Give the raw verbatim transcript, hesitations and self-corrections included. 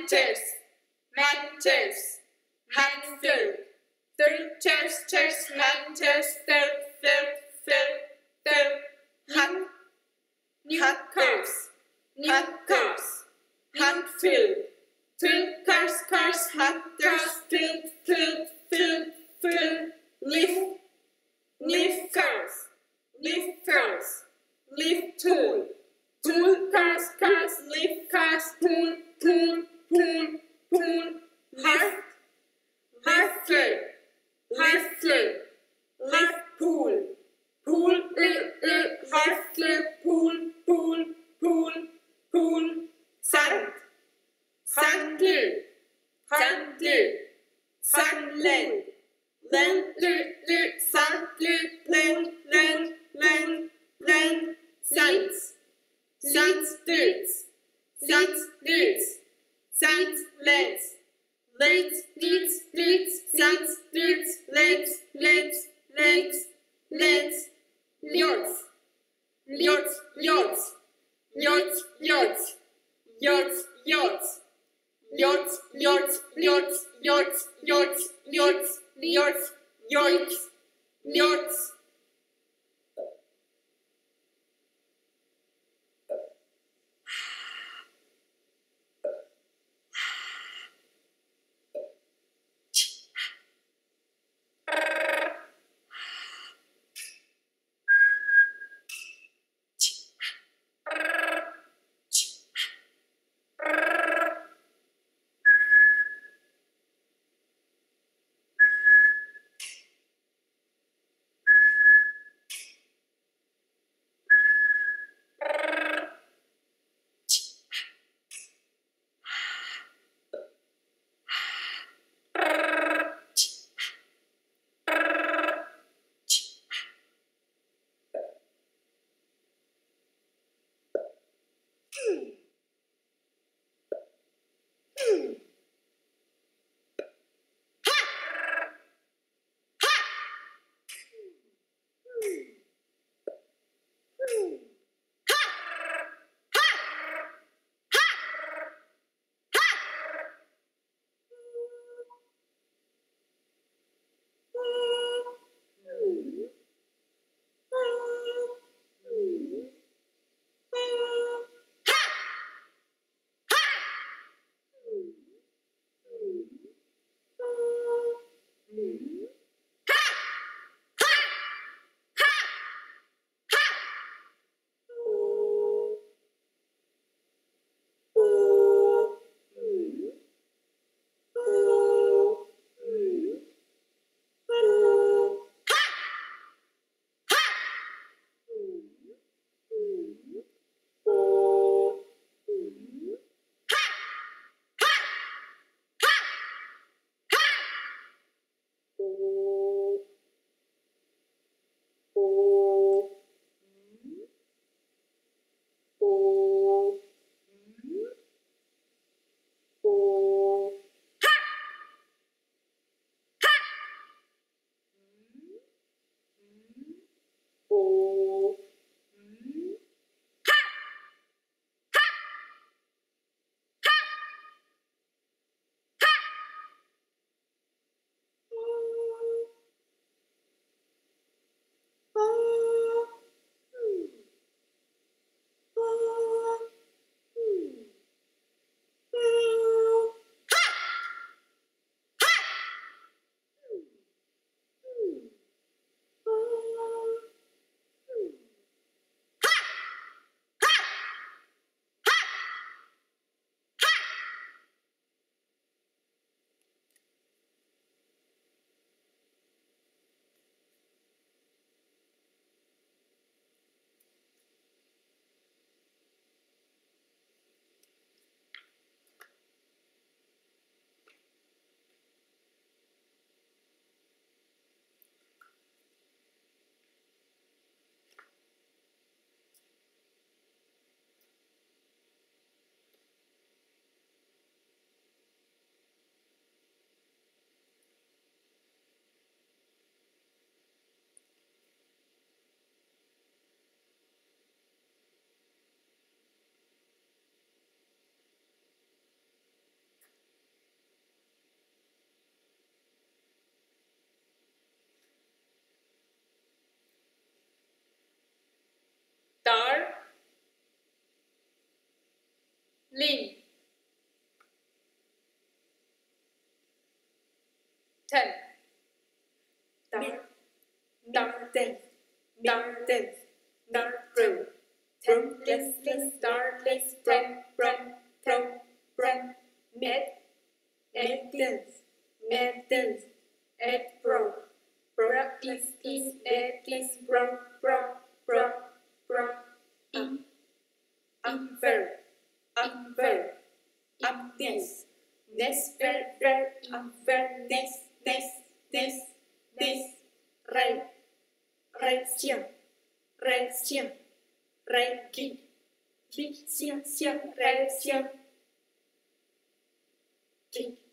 matches, matches, handful. Three chairs, chairs, matches, third, third, third, third, hand, hackers, hackers, handful. Three cars, cars, hackers, fill, fill, fill, fill, lift, lifters, lifters, lift tool, tool, cars, cars, lift cars, pull, pull, pull, pull, lift, lifter, lifter, lift pool, pool, lift, lift, lifter, pool, pool, pool, pool, sand, sandler, sandler, sandland, landler, sandler, land, land, land, land, sands, sands, dirts, sands, dirts, sands, lands, lands, dirts, dirts, sands, dirts, lands, lands, lands, lands, yachts, yachts, yachts, yachts, yachts, yachts, yachts, yachts, yachts, yachts, yachts, yachts, yachts, yachts, yachts, yachts. lean. Ten. Dark, darkness, darkness, dark blue. Ten, less, less, darkness, brown, brown, brown, brown. Mid, medicines, medicines, egg brown. Brown is, is, egg is, brown, brown, brown, brown. In, umber, umber, up this. This, ver, ver, umber, this, this, this, this. Ray, ray, xiang, ray, xiang, ray, ki, ki, xiang, xiang, ray, xiang. Ki.